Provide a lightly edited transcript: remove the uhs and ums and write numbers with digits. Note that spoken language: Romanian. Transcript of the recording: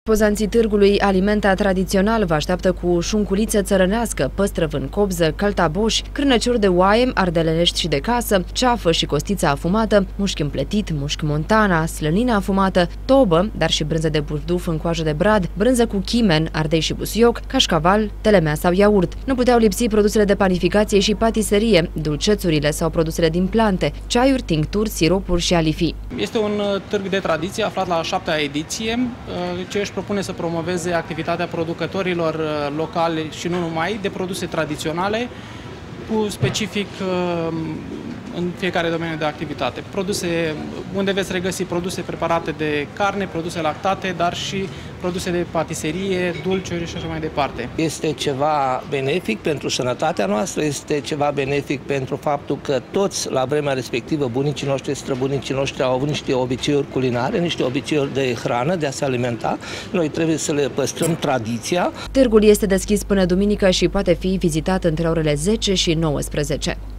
Expozanții târgului Alimenta Tradițional vă așteaptă cu șunculiță țărănească, păstrăv în cobză, căltaboș, crânăciuri de oaie, ardelenești și de casă, ceafă și costiță afumată, mușchi împletit, mușchi montana, slănină afumată, tobă, dar și brânză de burduf în coajă de brad, brânză cu chimen, ardei și busuioc, cașcaval, telemea sau iaurt. Nu puteau lipsi produsele de panificație și patiserie, dulcețurile sau produsele din plante, ceaiuri, tincturi, siropuri și alifii. Este un târg de tradiție aflat la 7-a ediție, ce își propune să promoveze activitatea producătorilor locali și nu numai, de produse tradiționale, cu specific în fiecare domeniu de activitate. Produse unde veți regăsi produse preparate de carne, produse lactate, dar și produse de patiserie, dulciuri și așa mai departe. Este ceva benefic pentru sănătatea noastră, este ceva benefic pentru faptul că toți, la vremea respectivă, bunicii noștri, străbunicii noștri au avut niște obiceiuri culinare, niște obiceiuri de hrană, de a se alimenta. Noi trebuie să le păstrăm tradiția. Târgul este deschis până duminică și poate fi vizitat între orele 10 și 19.